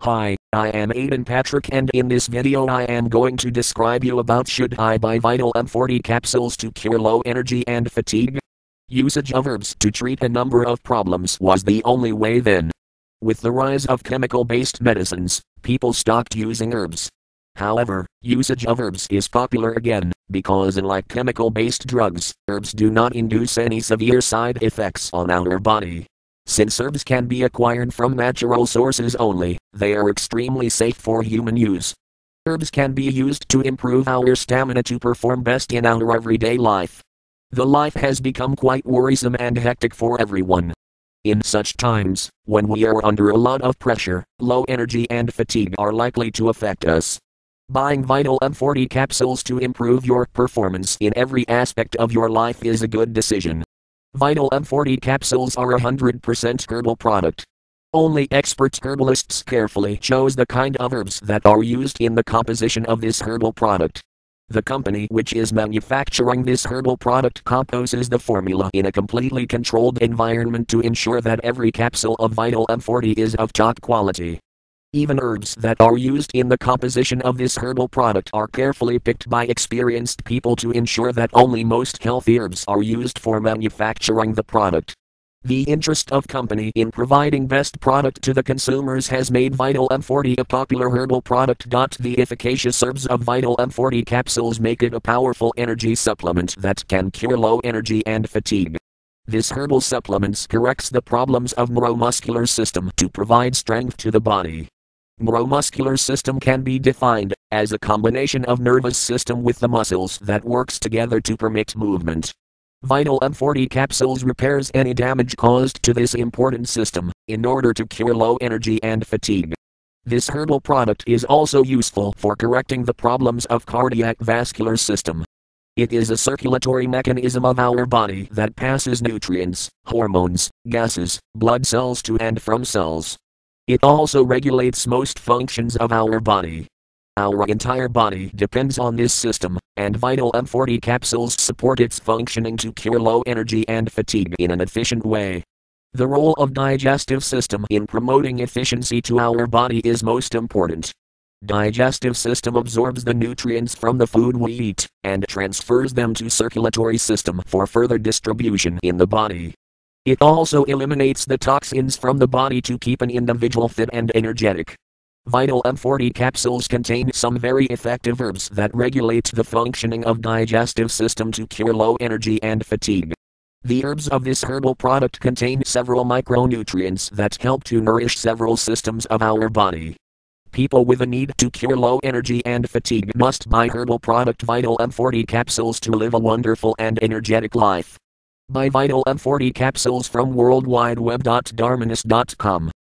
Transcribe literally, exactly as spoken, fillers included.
Hi, I am Aiden Patrick and in this video I am going to describe you about should I buy Vital M forty capsules to cure low energy and fatigue? Usage of herbs to treat a number of problems was the only way then. With the rise of chemical-based medicines, people stopped using herbs. However, usage of herbs is popular again, because unlike chemical-based drugs, herbs do not induce any severe side effects on our body. Since herbs can be acquired from natural sources only, they are extremely safe for human use. Herbs can be used to improve our stamina to perform best in our everyday life. The life has become quite worrisome and hectic for everyone. In such times, when we are under a lot of pressure, low energy and fatigue are likely to affect us. Buying Vital M forty capsules to improve your performance in every aspect of your life is a good decision. Vital M forty capsules are a one hundred percent herbal product. Only expert herbalists carefully chose the kind of herbs that are used in the composition of this herbal product. The company which is manufacturing this herbal product composes the formula in a completely controlled environment to ensure that every capsule of Vital M forty is of top quality. Even herbs that are used in the composition of this herbal product are carefully picked by experienced people to ensure that only most healthy herbs are used for manufacturing the product. The interest of company in providing best product to the consumers has made Vital M forty a popular herbal product. The efficacious herbs of Vital M forty capsules make it a powerful energy supplement that can cure low energy and fatigue. This herbal supplement corrects the problems of neuromuscular system to provide strength to the body. Neuromuscular system can be defined as a combination of nervous system with the muscles that works together to permit movement. Vital M forty capsules repairs any damage caused to this important system in order to cure low energy and fatigue. This herbal product is also useful for correcting the problems of cardiac vascular system. It is a circulatory mechanism of our body that passes nutrients, hormones, gases, blood cells to and from cells. It also regulates most functions of our body. Our entire body depends on this system, and Vital M forty capsules support its functioning to cure low energy and fatigue in an efficient way. The role of digestive system in promoting efficiency to our body is most important. Digestive system absorbs the nutrients from the food we eat, and transfers them to circulatory system for further distribution in the body. It also eliminates the toxins from the body to keep an individual fit and energetic. Vital M forty capsules contain some very effective herbs that regulate the functioning of digestive system to cure low energy and fatigue. The herbs of this herbal product contain several micronutrients that help to nourish several systems of our body. People with a need to cure low energy and fatigue must buy herbal product Vital M forty capsules to live a wonderful and energetic life. Buy Vital M forty capsules from world wide web dot darminus dot com.